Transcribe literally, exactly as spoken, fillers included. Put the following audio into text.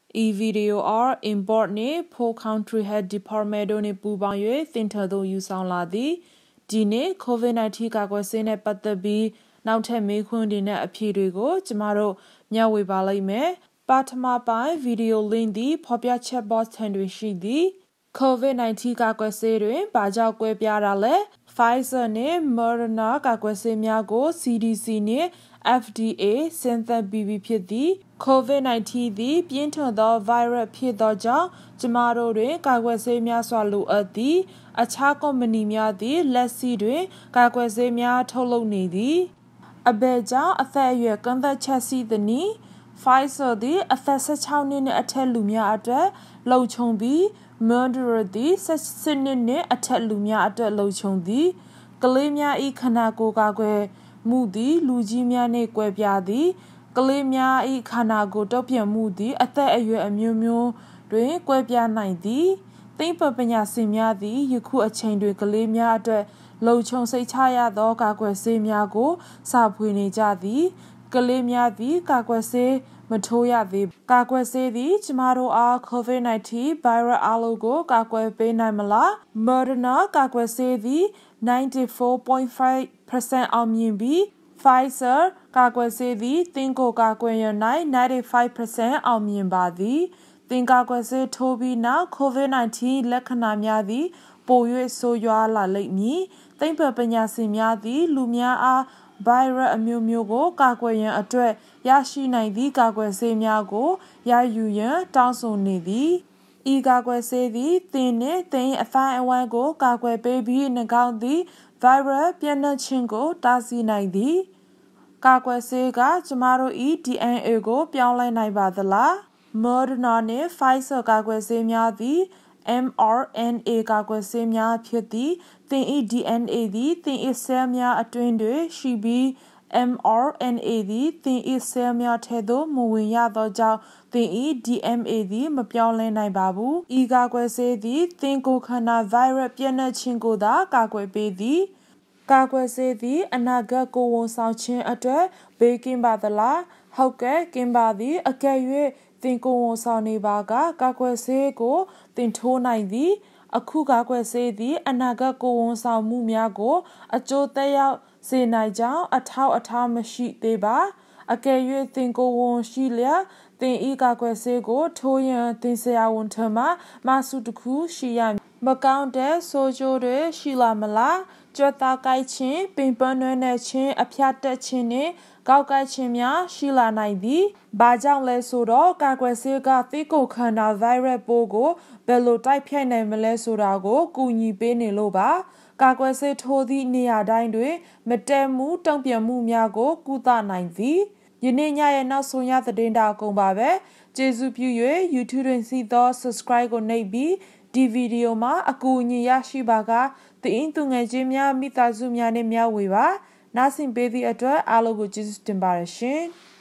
E video are import ne Polk County Health Department ne pubang yue thinter do yu sound la di dine COVID nineteen ကာကွယ်ဆေးနဲ့ပတ်သက်ပြီးနောက်ထပ်မေးခွန်းတွေနဲ့အဖြေတွေကိုကျမတို့မျှဝေပါလိမ့်မယ်ပထမပိုင်း video link သည်ဖော်ပြချက် box ထံတွင်ရှိသည် COVID nineteen ကာကွယ်ဆေးတွင်ဘာကြောင့်ကွဲပြားတာလဲ Pfizer နှင့် Moderna ကာကွယ်ဆေးများကို C D C နှင့် F D A ဆင့်သက်ပြီးပြီဖြစ်သည် COVID nineteen သည်ပြင်းထန်သော virus ဖြစ်သောကြောင့်ကျမတို့တွင်ကာကွယ်ဆေးများစွာလိုအပ်သည်အခြားကုမ္ပဏီများသည်လက်ရှိတွင်ကာကွယ်ဆေးများထုတ်လုပ်နေသည်အဘယ်ကြောင့်အသက်အရွယ်ကန့်သတ်ချက်ရှိသည်နည်း Pfizer သည်အသက်sixteenနှစ်နှင့်အထက်လူများအတွက်လုံခြုံပြီး Moderna သည်sixteenနှစ်နှင့်အထက်လူများအတွက်လုံခြုံသည်ကလေးများ၏ခန္ဓာကိုယ်ကာကွယ်မှုသည်လူကြီးများနှင့်ကွဲပြားသည်ကလေးများ၏ခန္ဓာကိုယ်တုံ့ပြန်မှုသည်အသက်အရွယ်အမျိုးမျိုးတွင်ကွဲပြားနိုင်သည်သိပ္ပံပညာရှင်များသည်ယခုအချိန်တွင်ကလေးများအတွက်လုံခြုံစိတ်ချရသောကာကွယ်ဆေးများကိုစာဖွေနေကြသည်ကလေးများသည်ကာကွယ်ဆေးမထိုးရသေးကာကွယ်ဆေးသည်ကျမတို့အား COVID nineteen ဗိုင်းရပ်အားလုံးကိုကာကွယ်ပေးနိုင်မလား Moderna ကာကွယ်ဆေးသည်ninety-four point five percent အောင်မြင်ပြီး Pfizer ကာကွယ်ဆေးသည်သင်ကိုကာကွယ်ရန်၌ninety-five percent အောင်မြင်ပါသည်သင်ကာကွယ်ဆေးထိုးပြီးနောက် COVID nineteen လက္ခဏာများသည်ပို၍ဆိုးရွားလာလိမ့်မည်သိပ္ပံပညာရှင်များသည်လူများအားဗိုင်းရပ်အမျိုးမျိုးကိုကာကွယ်ရန်အတွက်ရရှိနိုင်သည့်ကာကွယ်ဆေးများကိုရယူရန်တောင်းဆိုနေသည်ဤကာကွယ်ဆေးသည်သင်နှင့်သင်အဖိုင်းအဝိုင်းကိုကာကွယ်ပေးပြီး၎င်းသည်ဗိုင်းရပ်ပြန့်နှံ့ခြင်းကိုတားဆီးနိုင်သည်ကာကွယ်ဆေးကကျမတို့၏ D N A ကိုပြောင်းလဲနိုင်ပါသလား Moderna နှင့် Pfizer ကာကွယ်ဆေးများသည် M R N A ကာကွယ်ဆေးများဖြစ်သည်သင်၏ D N A သည်သင်၏ဆဲလ်များအတွင်းတွင်ရှိပြီး M R N A သည်သင်၏ဆဲလ်များထဲသို့မဝင်ရသောကြောင့်သင်၏ D N A သည်မပြောင်းလဲနိုင်ပါဘူးဤကာကွယ်ဆေးသည်သင်ကိုယ်ခန္ဓာဗိုင်းရပ်ပြန့်နှံ့ခြင်းကိုသာကာကွယ်ပေးသည်ကာကွယ်ဆေးသည်အနာဂတ်ကိုဝန်ဆောင်ခြင်းအတွက်ဘေးကင်းပါသလားဟုတ်ကဲ့ကင်းပါသည်အကယ်၍သင်ကိုယ်ဝန်ဆောင်နေပါကကာကွယ်ဆေးကိုသင်ထိုးနိုင်သည်အခုကာကွယ်ဆေးသည်အနာဂတ်ကိုဝန်ဆောင်မှုများကိုအကျိုးသက်ရောက်စေနိုင်ကြောင်းအထောက်အထားမရှိသေးပါအကယ်၍သင်ကိုယ်ဝန်ရှိလျက်သင်ဤကာကွယ်ဆေးကိုထိုးရန်သင်ဆရာဝန်ထံမှမဆုတစ်ခုရှိရမကောင်းတဲ့ဆိုးကျိုးတွေရှိလာမလားကြွက်သားကိုက်ခြင်းပင်ပန်းနွမ်းနယ်ခြင်းအဖျားတက်ခြင်းနှင့်ကောက်ကိုက်ခြင်းများရှိလာနိုင်သည်။ဘာကြောင့်လဲဆိုတော့ကာကွယ်ဆေးကသီးကိုခန္ဓာဗိုင်းရပ်ပိုးကိုဘယ်လိုတိုက်ဖျက်နိုင်မလဲဆိုတာကိုကူညီပေးနေလို့ပါ။ကာကွယ်ဆေးထိုးသည့်နေရာတိုင်းတွင်မတည့်မှုတုံ့ပြန်မှုများကိုကုသနိုင်သည်။ယနေ့ညရဲ့နောက်ဆုံးရသတင်းတာကုန်ပါပဲ။ကျေးဇူးပြု၍ YouTube တွင်စီသော subscribe ကိုနှိပ်ပြီးဒီဗီဒီယိုမှာအကူအညီရရှိပါကသင်သူငယ်ချင်းများမိသားစုများနဲ့မျှဝေပါနားဆင်ပေးသည့်အတွက်အားလုံးကိုကျေးဇူးတင်ပါတယ်ရှင်။